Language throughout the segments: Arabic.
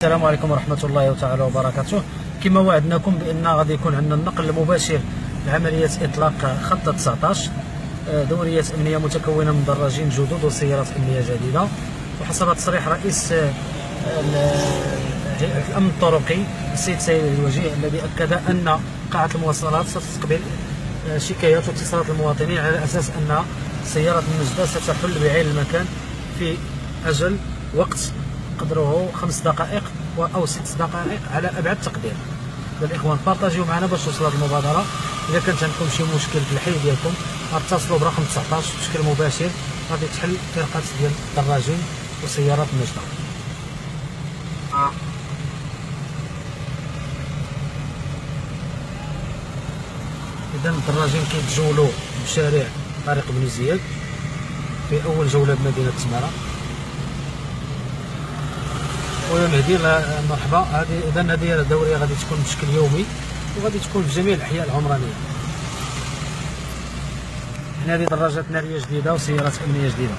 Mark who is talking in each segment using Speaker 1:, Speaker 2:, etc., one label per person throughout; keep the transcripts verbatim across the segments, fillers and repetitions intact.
Speaker 1: السلام عليكم ورحمة الله تعالى وبركاته. كما وعدناكم بأن غادي يكون عندنا النقل المباشر لعملية إطلاق خط تسعطاش، دورية أمنية متكونة من دراجين جدد وسيارات أمنية جديدة. وحسب تصريح رئيس هيئة الأمن الطرقي السيد سيد الوجيه، الذي أكد أن قاعة المواصلات ستستقبل شكايات واتصالات المواطنين على أساس أن سيارة النجدة ستحل بعين المكان في أجل وقت قدره خمس دقائق أو ست دقائق على أبعد تقدير. الإخوان بارطاجيو معنا باش توصل هذه المبادرة. إذا كانت عندكم شي مشكل في الحي ديالكم اتصلوا برقم تسعطاش بشكل مباشر، غادي تحل فرقات ديال الدراجين وسيارات النجدة. إذا الدراجين كيتجولوا بشارع طريق بن زياد في أول جولة بمدينة تمارا. ويا مهدي مرحبا. هذه اذا هذه الدوريه غادي تكون بشكل يومي وغادي تكون في جميع الاحياء العمرانيه. حنا هذه دراجات ناريه جديده وسيارات امنيه جديده.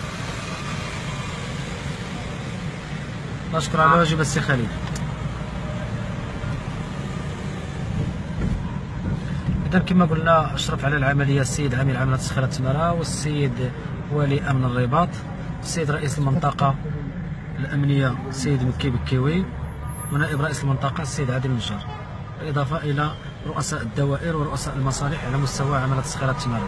Speaker 1: نشكر على واجب السي خالد. اذا كما قلنا اشرف على العمليه السيد عامل عامله تسخيرات تمارا، والسيد والي امن الرباط، السيد رئيس المنطقه الأمنية السيد مكي بكيوي، ونائب رئيس المنطقة السيد عادل النجار، بالإضافة إلى رؤساء الدوائر ورؤساء المصالح على مستوى عملة تسخيرات تمارا.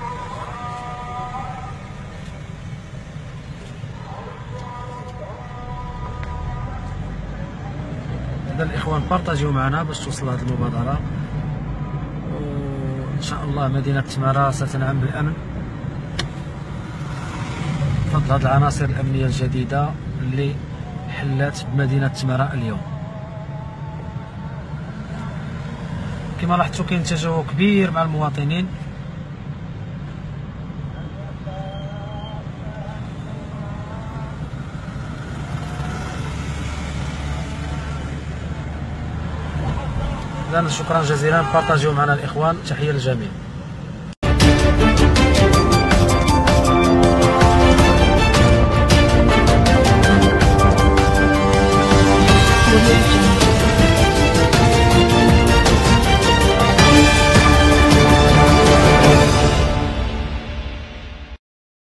Speaker 1: إذا الإخوان بارطاجيو معنا باش توصل هذه المبادرة، وإن شاء الله مدينة تمارا ستنعم بالأمن بفضل هذه العناصر الأمنية الجديدة اللي حلات بمدينة تمارا اليوم. كما لاحظتوا كاين تجاوب كبير مع المواطنين. إذن شكرا جزيلا، بارطاجيو معنا الإخوان، تحية للجميع.